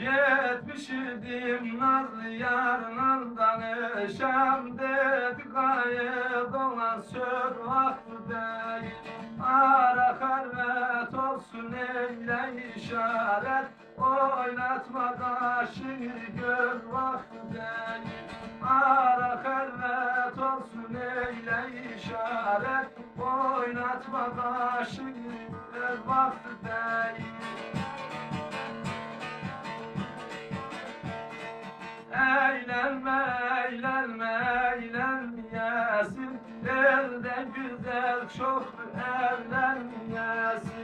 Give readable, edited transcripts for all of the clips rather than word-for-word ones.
Yetmişidim nazlı yarından danışam dedi kayıp olan sör vakti değil. Ara harvet olsun eyle işaret, oynatma kaşını gör vakti değil. Ara harvet olsun eyle işaret, oynatma kaşını gör vakti değil. Eğlenme, eğlenme, eğlenmeyesin. Elden güzel çoktur, evlenmeyesin.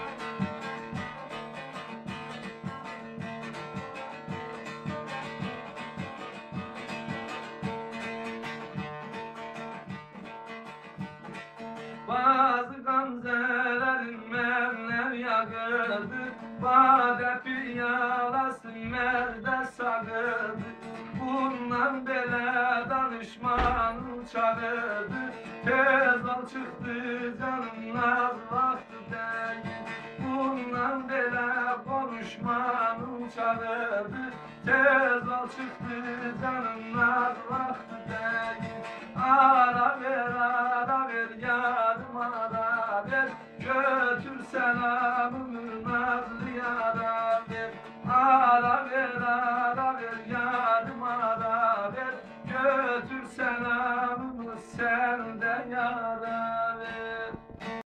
Bazı gamzelerin merler yakırdı, bade piyalası merde sakırdı. Bundan bele danışmanı çağırdı, tez ol çıktı canım naz vakti değil. Bundan bele konuşmanı çağırdı, tez ol çıktı canım naz vakti değil. Ara ver yarım ara ver, götür selamımı nazlı yara ver. Ara ver yarım ara ver, götür selamımı sen de yara.